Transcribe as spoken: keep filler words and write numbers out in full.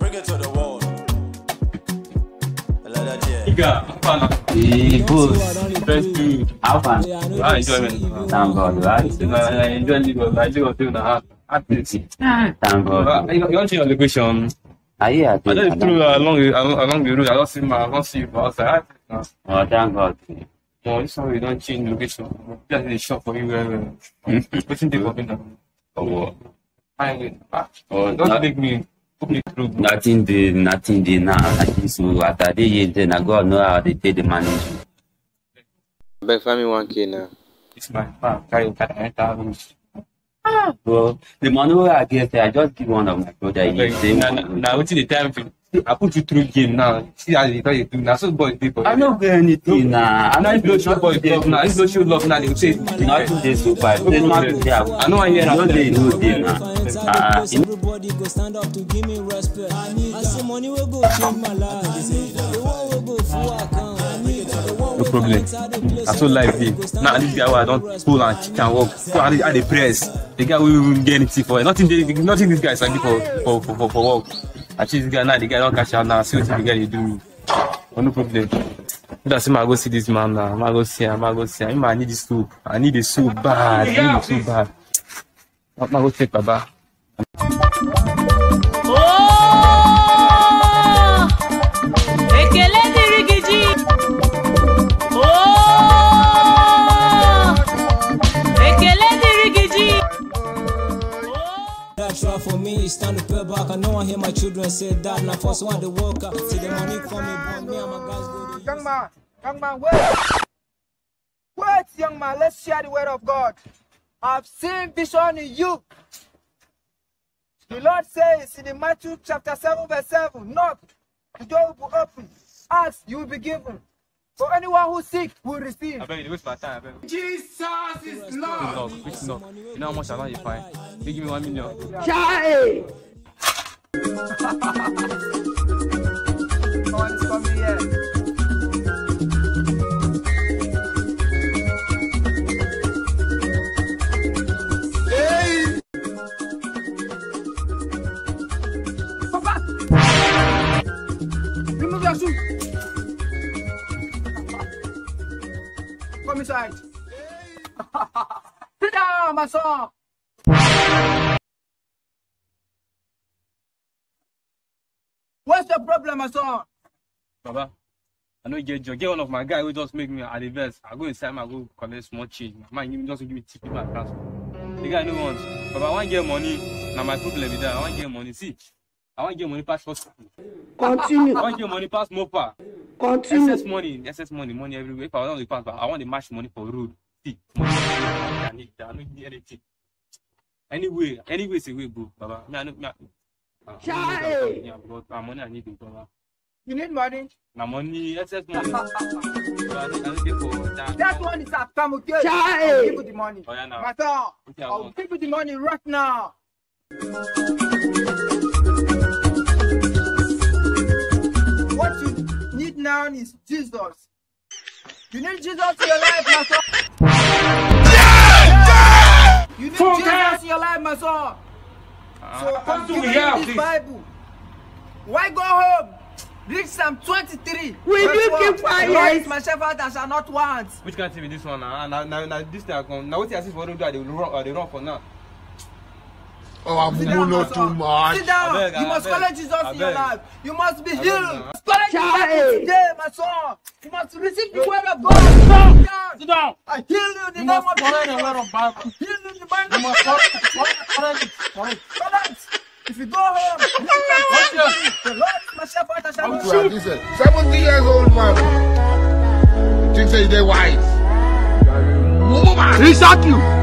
bring it to the world. The boost. Thank you. How fun? I enjoy it. Thank God, right? I enjoy it. I do what I do. Thank God. You want your location? Are you happy? I just through along the along the road. I don't see my, I don't see you outside. Oh, thank God. No, this one we don't change location. Just in the shop for you. What's in the computer? Oh, I wait. oh, Don't not, make me put me through. nothing did, nothing did now. I think so. After they use then I go know how they take the manage. Beg for me one K now. It's my farm. Carry carry enter room. Bro, the money where I get there, I just give one of my brother. He say, Now, now, what's the time? I put you through game now. See how they tell you do. Now, so boy, people. I don't get anything now. I'm Now, not if you show boy love now, if you show love now, they will say nothing they super. They not there. I know I hear No, that. they know they now. Ah, Everybody go stand up to give me respect. I say money will go change my life. The one will go full account. No problem. I so like this. Now this guy I don't pull and kick and walk. So I I dey press. The guy will even get anything for it. Nothing. They, nothing. This guy is like for for for for, for work. I choose this guy now. The guy don't cash out now. See what the guy they do me. Oh, no problem. That's him. I go see this man now. I go see him. I go see him. I need this soup. I need the soup bad. I need the soup bad. I go take Baba. For me, it's time to pay back. I know I hear my children say that. Now, first one, the worker. See the money coming, but me and my guys go to Young man, young man, wait. Wait, young man, let's share the word of God. I've seen vision in you. The Lord says in the Matthew chapter seven, verse seven, knock, the door will be open. Ask, you will be given. For anyone who seeks will receive. I beg you, waste my time. I beg. Jesus is Lord. Love, which love? You know how much I want you find? They give me one million. Chai! Come on, come here. Hey! Papa! Remove your shoe. Come inside. Sit down, my son. What's the problem, my son? Baba, I know you get job. Get one of my guy who just make me at the best. I go inside, I go collect small change. Man, you just give me tip in my transfer. The guy no wants. Baba, I want to get money. Now my problem is that I want to get money. See, I want to get money past hospital. Continue. I want to get money past Mopa. Continue. Excess money, excess money, money everywhere. If I want to pass, I want to match money for road. See, money. I need that. I don't need anything. Anyway, anyway, it's a way, bro. Baba, me, I know. Me, I, Chai! yeah, but my money I need it, Baba. You need money? My money, excess money. So I need, I need it for that. That one is a scam, okay? Chai! I'll give you the money. Oh, yeah, now. My son, Okay, I I'll want. give you the money right now. What you need now is Jesus. You need Jesus in your life, my son. You need Jesus in your life, my son. So I'm giving you this Bible. Why go home? Read Psalm twenty-three. Will you keep quiet? Lord is my shepherd, I shall not want. Which can't be this one now? Now, now, now, this thing I come. Now, what I see for them do, they will run, or they run for now. Oh, I'm not too much. Sit down. I beg, You I must beg, follow Jesus I in your beg. life. You must be beg healed. now. Follow Jesus today, my son. You must receive the word of God. Sit down. Sit down. I heal you in the You name must of follow the Jesus. word of Bible. I heal you in the name You of must Jesus. follow follow it. Follow it. Correct. If you go home, you can say, the Lord is my shepherd, I shall not want. Listen, seventy years old man. Think say they wise. Woman. He shot you.